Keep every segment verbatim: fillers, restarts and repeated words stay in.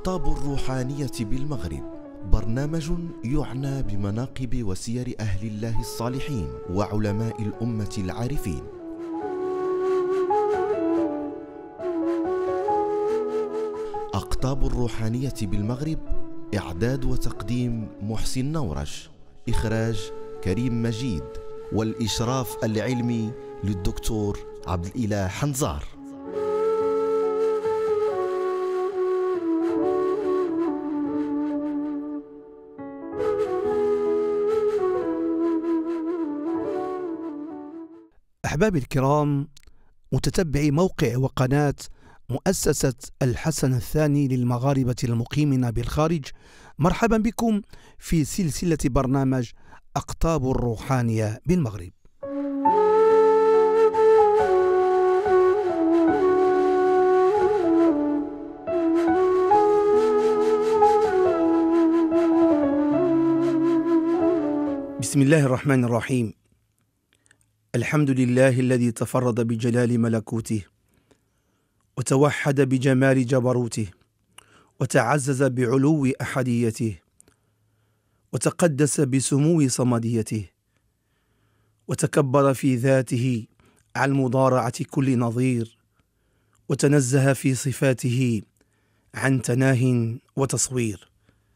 أقطاب الروحانية بالمغرب، برنامج يعنى بمناقب وسير أهل الله الصالحين وعلماء الأمة العارفين. أقطاب الروحانية بالمغرب، إعداد وتقديم محسن نورش، إخراج كريم مجيد، والإشراف العلمي للدكتور عبد الإله حنزار. أحبابي الكرام، متتبعي موقع وقناة مؤسسة الحسن الثاني للمغاربة المقيمين بالخارج، مرحبا بكم في سلسلة برنامج أقطاب الروحانية بالمغرب. بسم الله الرحمن الرحيم. الحمد لله الذي تفرد بجلال ملكوته، وتوحد بجمال جبروته، وتعزز بعلو أحديته، وتقدس بسمو صمديته، وتكبر في ذاته عن مضارعة كل نظير، وتنزه في صفاته عن تناه وتصوير.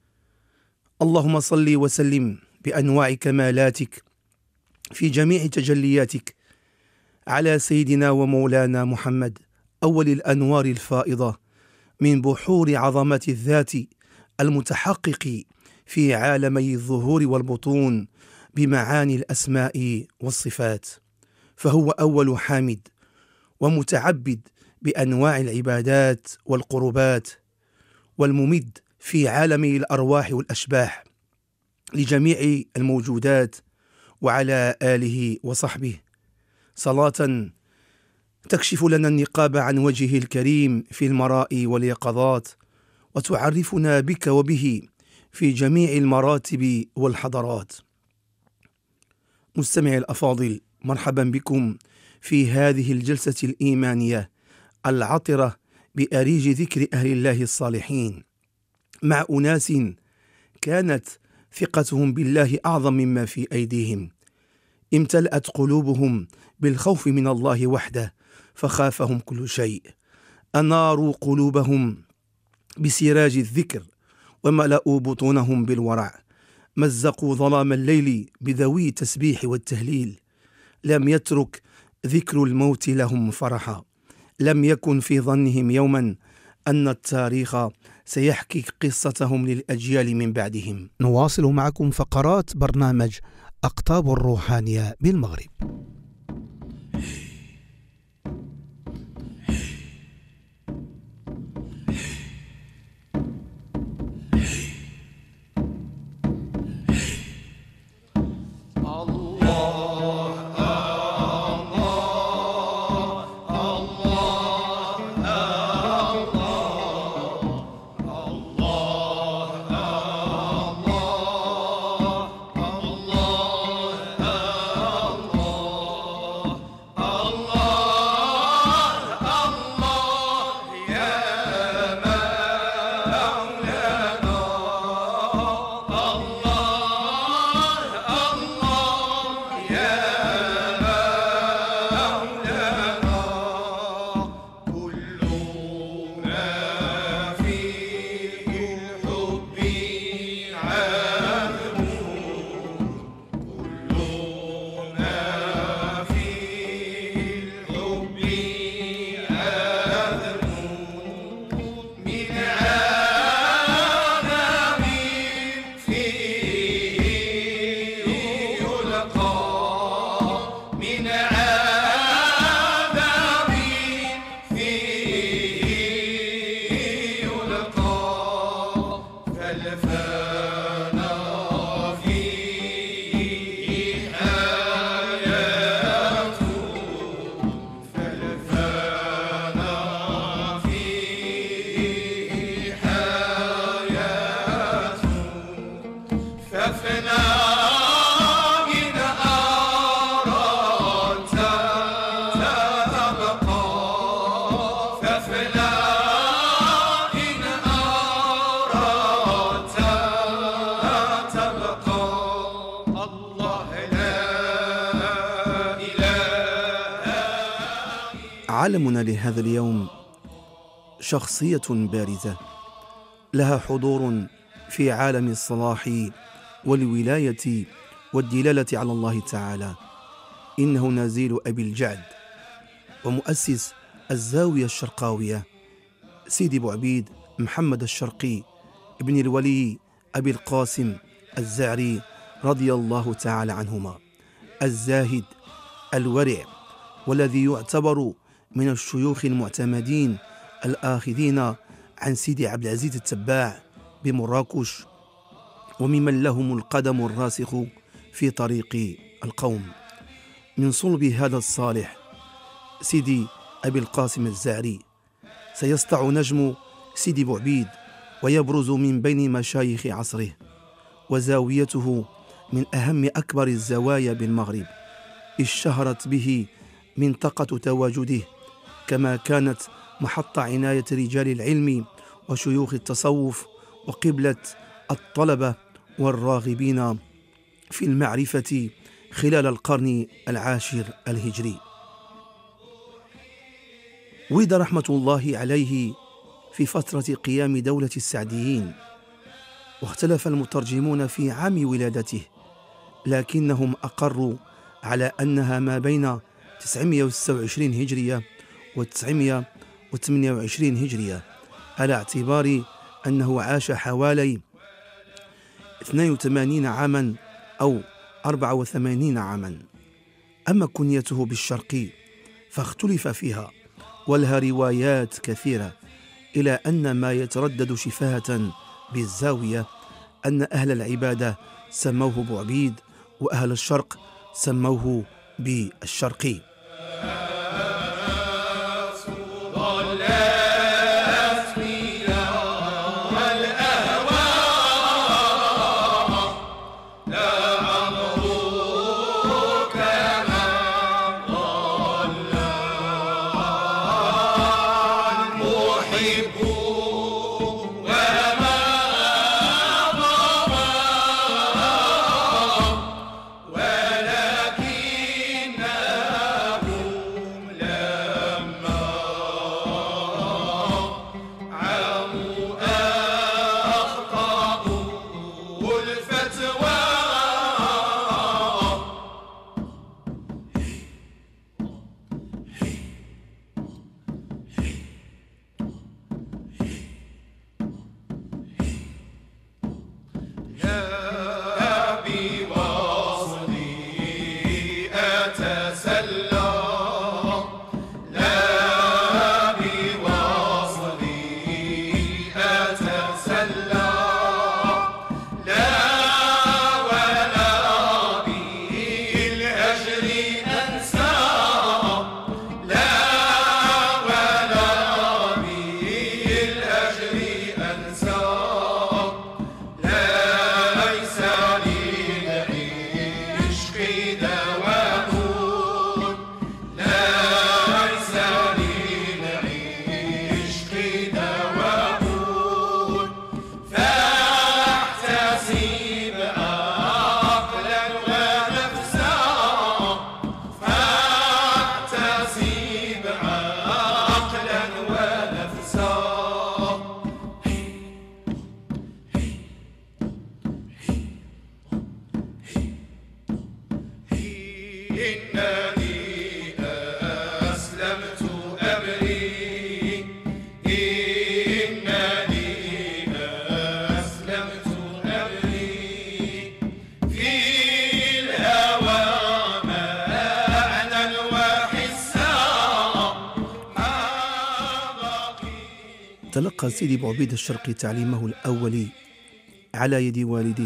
اللهم صل وسلم بأنواع كمالاتك في جميع تجلياتك على سيدنا ومولانا محمد، أول الأنوار الفائضة من بحور عظمة الذات المتحقق في عالمي الظهور والبطون بمعاني الأسماء والصفات، فهو أول حامد ومتعبد بأنواع العبادات والقربات، والممد في عالم الأرواح والأشباح لجميع الموجودات، وعلى آله وصحبه صلاة تكشف لنا النقاب عن وجهه الكريم في المراء واليقظات، وتعرفنا بك وبه في جميع المراتب والحضارات. مستمعي الأفاضل، مرحبا بكم في هذه الجلسة الإيمانية العطرة بأريج ذكر أهل الله الصالحين، مع أناس كانت ثقتهم بالله أعظم مما في أيديهم، امتلأت قلوبهم بالخوف من الله وحده فخافهم كل شيء، أناروا قلوبهم بسراج الذكر، وملأوا بطونهم بالورع، مزقوا ظلام الليل بذوي التسبيح والتهليل، لم يترك ذكر الموت لهم فرحا، لم يكن في ظنهم يوما أن التاريخ سيحكي قصتهم للأجيال من بعدهم. نواصل معكم فقرات برنامج أقطاب الروحانية بالمغرب. معلمنا لهذا اليوم شخصية بارزة لها حضور في عالم الصلاح والولاية والدلالة على الله تعالى. إنه نزيل أبي الجعد ومؤسس الزاوية الشرقاوية سيدي بوعبيد محمد الشرقي ابن الولي أبي القاسم الزعري رضي الله تعالى عنهما، الزاهد الورع، والذي يعتبر من الشيوخ المعتمدين الآخذين عن سيدي عبد العزيز التباع بمراكش، وممن لهم القدم الراسخ في طريق القوم. من صلب هذا الصالح سيدي أبي القاسم الزعري سيسطع نجم سيدي بوعبيد ويبرز من بين مشايخ عصره، وزاويته من أهم أكبر الزوايا بالمغرب، اشتهرت به منطقة تواجده، كما كانت محط عناية رجال العلم وشيوخ التصوف وقبلة الطلبة والراغبين في المعرفة خلال القرن العاشر الهجري. ولد رحمة الله عليه في فترة قيام دولة السعديين، واختلف المترجمون في عام ولادته، لكنهم أقروا على أنها ما بين تسعمائة وستة وعشرين هجرية و تسعمائة وثمانية وعشرين هجرية، على اعتبار أنه عاش حوالي اثنين وثمانين عاما أو أربعة وثمانين عاما. أما كنيته بالشرقي فاختلف فيها، ولها روايات كثيرة، إلى أن ما يتردد شفاهة بالزاوية أن أهل العبادة سموه بوعبيد، وأهل الشرق سموه بالشرقي. تلقى سيدي بوعبيد الشرقي تعليمه الأولي على يد والده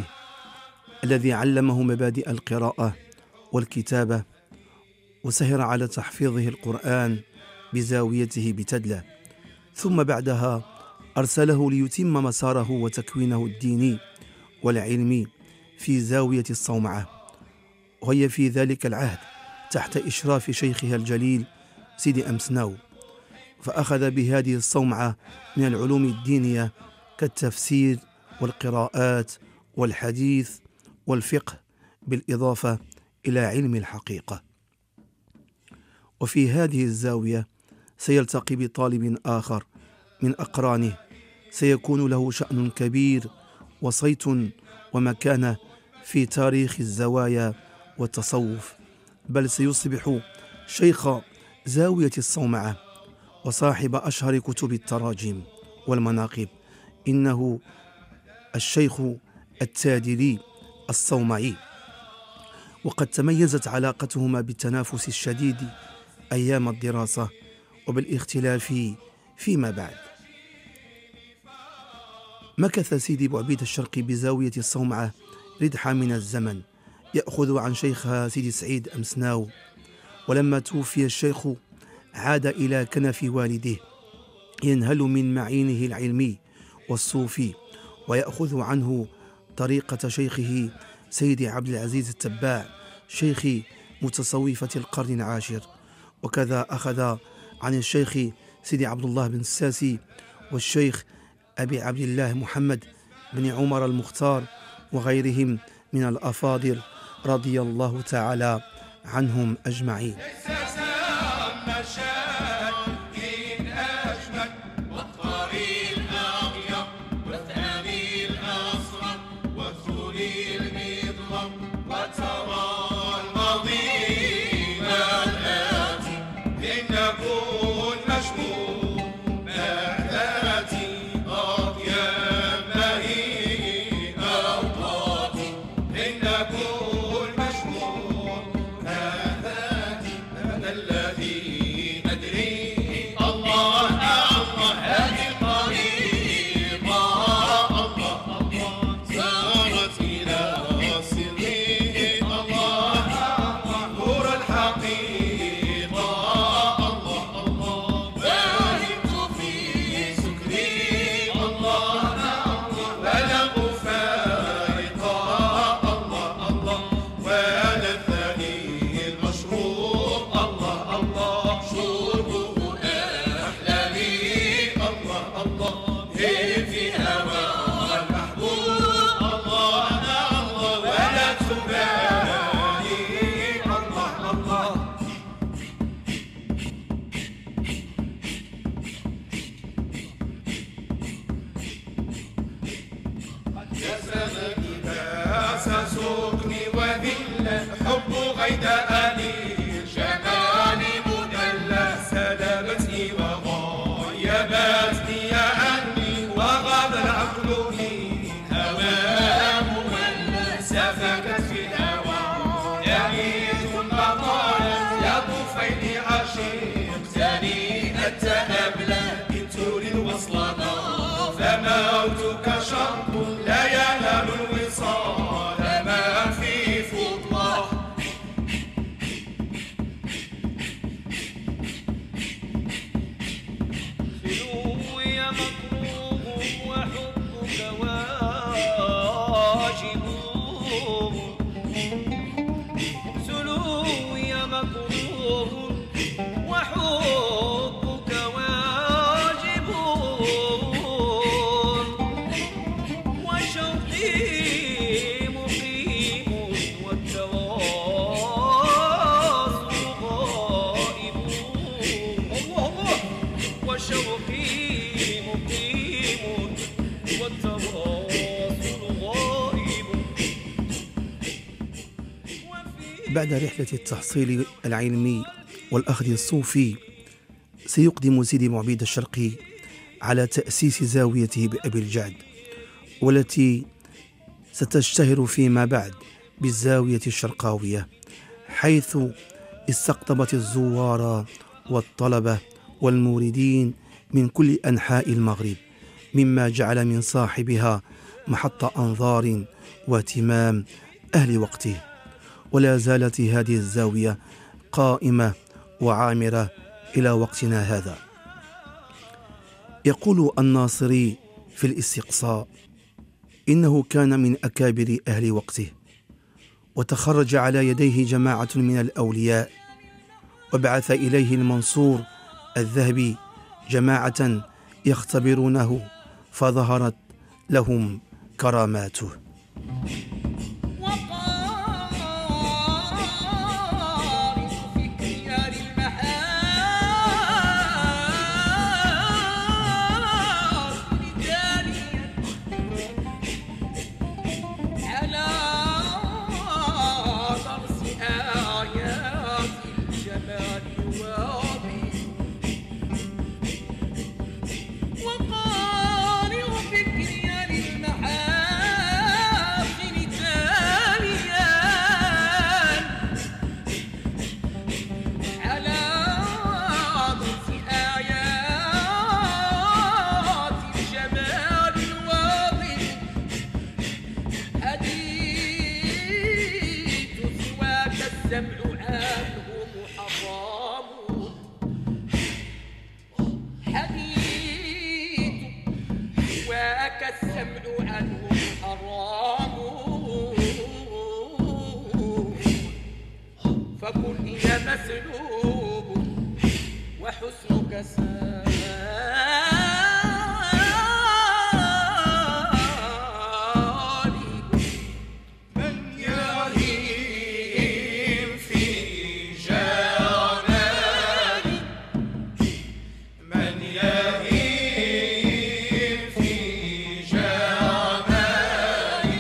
الذي علمه مبادئ القراءة والكتابة، وسهر على تحفيظه القرآن بزاويته بتدلة، ثم بعدها أرسله ليتم مساره وتكوينه الديني والعلمي في زاوية الصومعة، وهي في ذلك العهد تحت إشراف شيخها الجليل سيدي أمسناو، فأخذ بهذه الصومعة من العلوم الدينية كالتفسير والقراءات والحديث والفقه، بالإضافة إلى علم الحقيقة. وفي هذه الزاوية سيلتقي بطالب آخر من أقرانه سيكون له شأن كبير وصيت ومكانة في تاريخ الزوايا والتصوف، بل سيصبح شيخ زاوية الصومعة وصاحب أشهر كتب التراجم والمناقب. إنه الشيخ التادلي الصومعي، وقد تميزت علاقتهما بالتنافس الشديد أيام الدراسة وبالاختلاف فيما بعد. مكث سيدي بوعبيد الشرقي بزاوية الصومعة ردحا من الزمن يأخذ عن شيخها سيدي سعيد أمسناو، ولما توفي الشيخ عاد إلى كنف والده ينهل من معينه العلمي والصوفي، ويأخذ عنه طريقة شيخه سيدي عبد العزيز التباع شيخ متصوفة القرن العاشر، وكذا أخذ عن الشيخ سيدي عبد الله بن الساسي والشيخ أبي عبد الله محمد بن عمر المختار وغيرهم من الأفاضل رضي الله تعالى عنهم أجمعين. بعد رحلة التحصيل العلمي والأخذ الصوفي سيقدم سيدي بوعبيد الشرقي على تأسيس زاويته بأبي الجعد، والتي ستشتهر فيما بعد بالزاوية الشرقاوية، حيث استقطبت الزوار والطلبة والموردين من كل أنحاء المغرب، مما جعل من صاحبها محط أنظار واهتمام أهل وقته. ولا زالت هذه الزاوية قائمة وعامرة إلى وقتنا هذا. يقول الناصري في الاستقصاء إنه كان من أكابر أهل وقته، وتخرج على يديه جماعة من الأولياء، وبعث إليه المنصور الذهبي جماعة يختبرونه، فظهرت لهم كراماته. عنه محرم حديث وكالسمع عنه محرم فكن يا مسلوب وحسنك سالب من يهيم في جمالي من يهيم في جمالي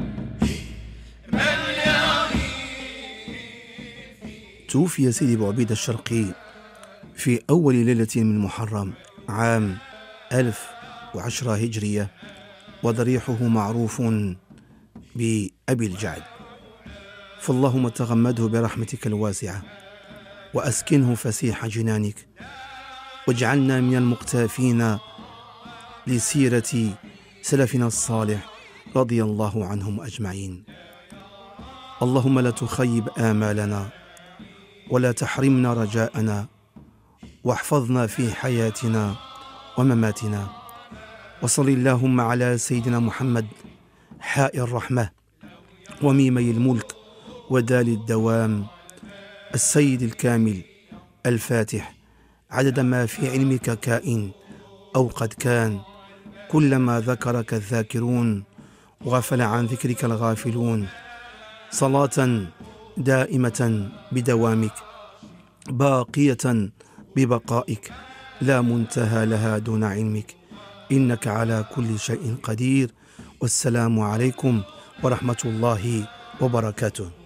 من يهيم توفي سيدي بوعبيد الشرقي في أول ليلة من محرم عام ألف وعشرة هجرية، وضريحه معروف بأبي الجعد. فاللهم تغمده برحمتك الواسعة وأسكنه فسيح جنانك، واجعلنا من المقتافين لسيرة سلفنا الصالح رضي الله عنهم أجمعين. اللهم لا تخيب آمالنا ولا تحرمنا رجاءنا، واحفظنا في حياتنا ومماتنا. وصل اللهم على سيدنا محمد حاء الرحمة وميمي الملك ودال الدوام، السيد الكامل الفاتح عدد ما في علمك كائن أو قد كان، كلما ذكرك الذاكرون وغفل عن ذكرك الغافلون، صلاة دائمة بدوامك باقية ببقائك لا منتهى لها دون علمك، إنك على كل شيء قدير. والسلام عليكم ورحمة الله وبركاته.